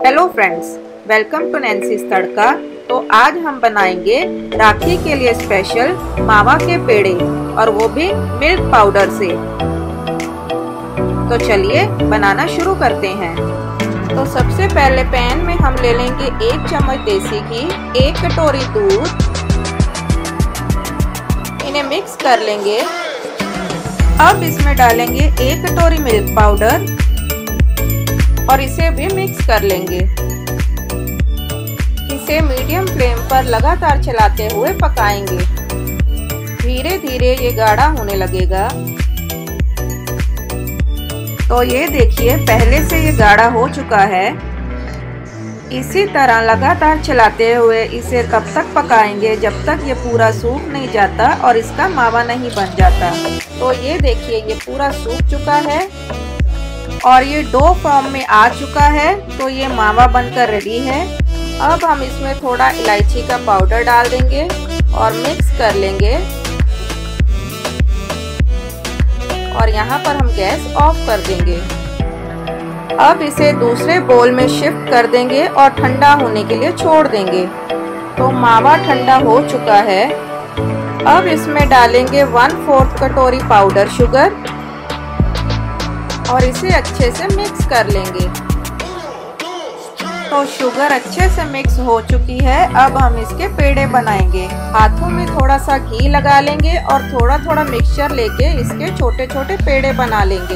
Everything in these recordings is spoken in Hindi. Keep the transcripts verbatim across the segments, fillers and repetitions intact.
Hello friends, welcome to Nancy's Tadka. तो आज हम बनाएंगे राखी के लिए स्पेशल मावा के पेड़े, और वो भी मिल्क पाउडर से। तो चलिए बनाना शुरू करते हैं। तो सबसे पहले पैन में हम ले लेंगे एक चम्मच देसी घी, एक कटोरी दूध, इन्हें मिक्स कर लेंगे। अब इसमें डालेंगे एक कटोरी मिल्क पाउडर और इसे भी मिक्स कर लेंगे। इसे मीडियम फ्लेम पर लगातार चलाते हुए पकाएंगे। धीरे धीरे ये गाढ़ा होने लगेगा। तो ये देखिए, पहले से ये गाढ़ा हो चुका है। इसी तरह लगातार चलाते हुए इसे तब तक पकाएंगे जब तक ये पूरा सूख नहीं जाता और इसका मावा नहीं बन जाता। तो ये देखिए, ये पूरा सूख चुका है और ये डो फॉर्म में आ चुका है। तो ये मावा बनकर रेडी है। अब हम इसमें थोड़ा इलायची का पाउडर डाल देंगे और मिक्स कर लेंगे। और यहाँ पर हम गैस ऑफ कर देंगे। अब इसे दूसरे बोल में शिफ्ट कर देंगे और ठंडा होने के लिए छोड़ देंगे। तो मावा ठंडा हो चुका है। अब इसमें डालेंगे वन फोर्थ कटोरी पाउडर शुगर और इसे अच्छे से मिक्स कर लेंगे। तो शुगर अच्छे से मिक्स हो चुकी है। अब हम इसके पेड़े बनाएंगे। हाथों में थोड़ा सा घी लगा लेंगे और थोड़ा थोड़ा मिक्सचर लेके इसके छोटे छोटे पेड़े बना लेंगे।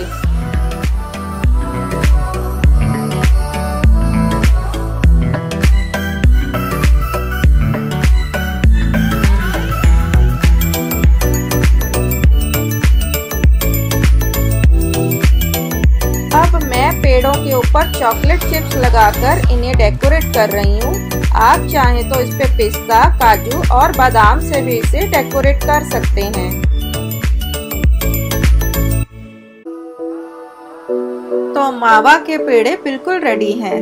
पेड़ों के ऊपर चॉकलेट चिप्स लगाकर इन्हें डेकोरेट कर रही हूँ। आप चाहें तो इस पे पिस्ता, काजू और बादाम से भी इसे डेकोरेट कर सकते हैं। तो मावा के पेड़े बिल्कुल रेडी हैं।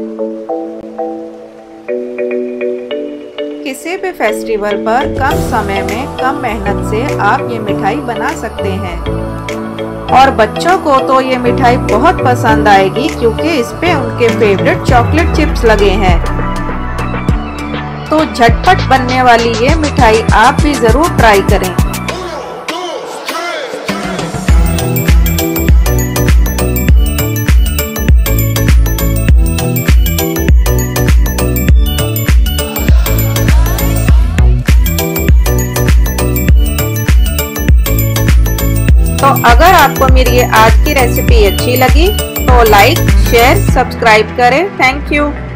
किसी भी फेस्टिवल पर कम समय में कम मेहनत से आप ये मिठाई बना सकते हैं। और बच्चों को तो ये मिठाई बहुत पसंद आएगी क्योंकि इस पे उनके फेवरेट चॉकलेट चिप्स लगे हैं। तो झटपट बनने वाली ये मिठाई आप भी जरूर ट्राई करें। तो अगर आपको मेरी ये आज की रेसिपी अच्छी लगी तो लाइक, शेयर, सब्सक्राइब करें। Thank you.